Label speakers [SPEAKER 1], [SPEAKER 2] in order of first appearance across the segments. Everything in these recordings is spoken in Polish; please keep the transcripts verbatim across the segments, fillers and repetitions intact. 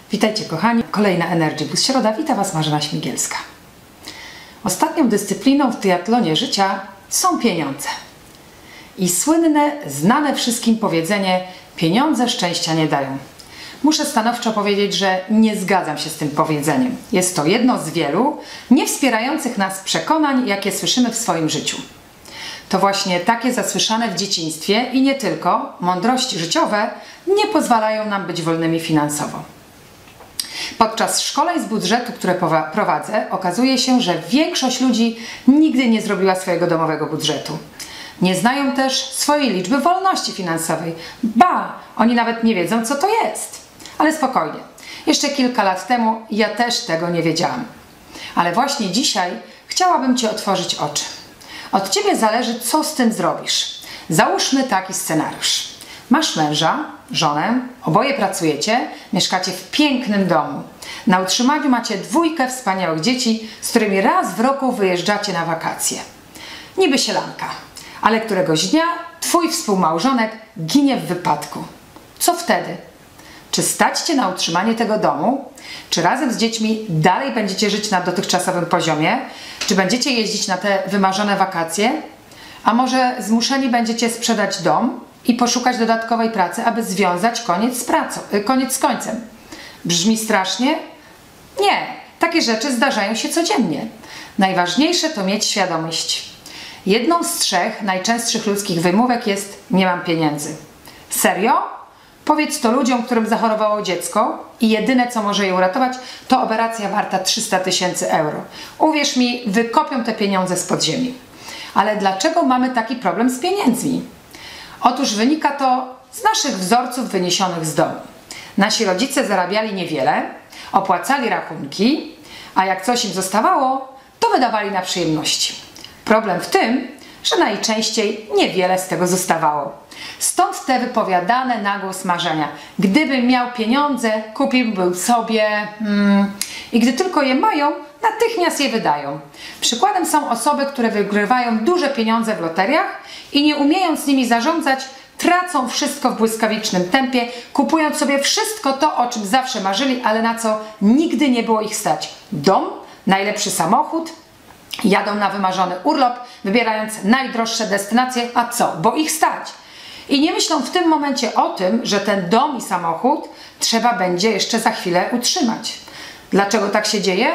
[SPEAKER 1] Witajcie kochani, kolejna Energy Boost Środa, wita Was Marzena Śmigielska. Ostatnią dyscypliną w triatlonie życia są pieniądze. I słynne, znane wszystkim powiedzenie: pieniądze szczęścia nie dają. Muszę stanowczo powiedzieć, że nie zgadzam się z tym powiedzeniem. Jest to jedno z wielu nie wspierających nas przekonań, jakie słyszymy w swoim życiu. To właśnie takie zasłyszane w dzieciństwie i nie tylko mądrości życiowe nie pozwalają nam być wolnymi finansowo. Podczas szkoleń z budżetu, które prowadzę, okazuje się, że większość ludzi nigdy nie zrobiła swojego domowego budżetu. Nie znają też swojej liczby wolności finansowej. Ba, oni nawet nie wiedzą, co to jest. Ale spokojnie. Jeszcze kilka lat temu ja też tego nie wiedziałam. Ale właśnie dzisiaj chciałabym Ci otworzyć oczy. Od Ciebie zależy, co z tym zrobisz. Załóżmy taki scenariusz. Masz męża, żonę, oboje pracujecie, mieszkacie w pięknym domu. Na utrzymaniu macie dwójkę wspaniałych dzieci, z którymi raz w roku wyjeżdżacie na wakacje. Niby sielanka, ale któregoś dnia Twój współmałżonek ginie w wypadku. Co wtedy? Czy stać Cię na utrzymanie tego domu? Czy razem z dziećmi dalej będziecie żyć na dotychczasowym poziomie? Czy będziecie jeździć na te wymarzone wakacje? A może zmuszeni będziecie sprzedać dom i poszukać dodatkowej pracy, aby związać koniec z pracą, koniec z końcem? Brzmi strasznie? Nie, takie rzeczy zdarzają się codziennie. Najważniejsze to mieć świadomość. Jedną z trzech najczęstszych ludzkich wymówek jest: nie mam pieniędzy. Serio? Powiedz to ludziom, którym zachorowało dziecko i jedyne, co może je uratować, to operacja warta trzysta tysięcy euro. Uwierz mi, wykopią te pieniądze z podziemi. Ale dlaczego mamy taki problem z pieniędzmi? Otóż wynika to z naszych wzorców wyniesionych z domu. Nasi rodzice zarabiali niewiele, opłacali rachunki, a jak coś im zostawało, to wydawali na przyjemności. Problem w tym, że najczęściej niewiele z tego zostawało. Stąd te wypowiadane na głos marzenia. Gdybym miał pieniądze, kupiłbym sobie... Hmm, I gdy tylko je mają, natychmiast je wydają. Przykładem są osoby, które wygrywają duże pieniądze w loteriach i nie umiejąc z nimi zarządzać, tracą wszystko w błyskawicznym tempie, kupując sobie wszystko to, o czym zawsze marzyli, ale na co nigdy nie było ich stać. Dom, najlepszy samochód, jadą na wymarzony urlop, wybierając najdroższe destynacje, a co? Bo ich stać. I nie myślą w tym momencie o tym, że ten dom i samochód trzeba będzie jeszcze za chwilę utrzymać. Dlaczego tak się dzieje?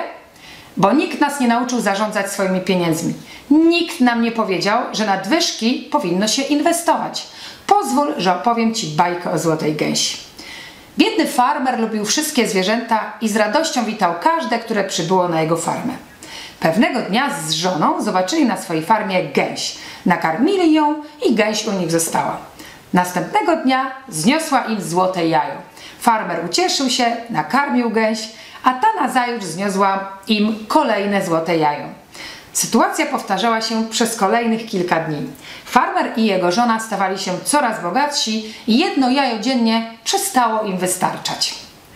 [SPEAKER 1] Bo nikt nas nie nauczył zarządzać swoimi pieniędzmi. Nikt nam nie powiedział, że nadwyżki powinno się inwestować. Pozwól, że opowiem Ci bajkę o złotej gęsi. Biedny farmer lubił wszystkie zwierzęta i z radością witał każde, które przybyło na jego farmę. Pewnego dnia z żoną zobaczyli na swojej farmie gęś. Nakarmili ją i gęś u nich została. Następnego dnia zniosła im złote jajo. Farmer ucieszył się, nakarmił gęś, a ta nazajutrz zniosła im kolejne złote jajo. Sytuacja powtarzała się przez kolejnych kilka dni. Farmer i jego żona stawali się coraz bogatsi i jedno jajo dziennie przestało im wystarczać.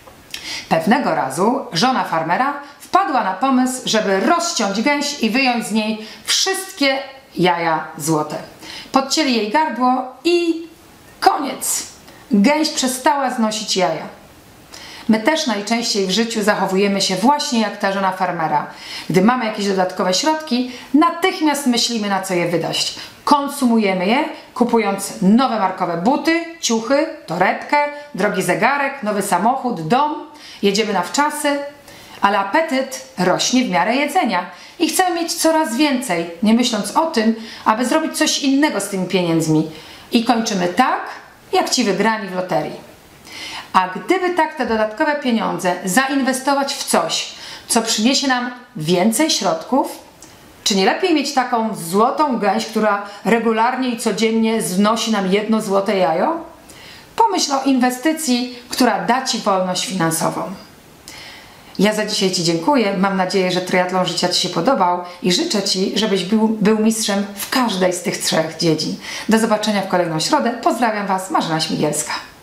[SPEAKER 1] Pewnego razu żona farmera wpadła na pomysł, żeby rozciąć gęś i wyjąć z niej wszystkie jaja złote. Podcięli jej gardło i koniec. Gęś przestała znosić jaja. My też najczęściej w życiu zachowujemy się właśnie jak ta żona farmera. Gdy mamy jakieś dodatkowe środki, natychmiast myślimy, na co je wydać. Konsumujemy je, kupując nowe markowe buty, ciuchy, torebkę, drogi zegarek, nowy samochód, dom. Jedziemy na wczasy, ale apetyt rośnie w miarę jedzenia i chcemy mieć coraz więcej, nie myśląc o tym, aby zrobić coś innego z tymi pieniędzmi. I kończymy tak, jak ci wygrani w loterii. A gdyby tak te dodatkowe pieniądze zainwestować w coś, co przyniesie nam więcej środków, czy nie lepiej mieć taką złotą gęś, która regularnie i codziennie znosi nam jedno złote jajo? Pomyśl o inwestycji, która da Ci wolność finansową. Ja za dzisiaj Ci dziękuję. Mam nadzieję, że triatlon życia Ci się podobał i życzę Ci, żebyś był, był mistrzem w każdej z tych trzech dziedzin. Do zobaczenia w kolejną środę. Pozdrawiam Was, Marzena Śmigielska.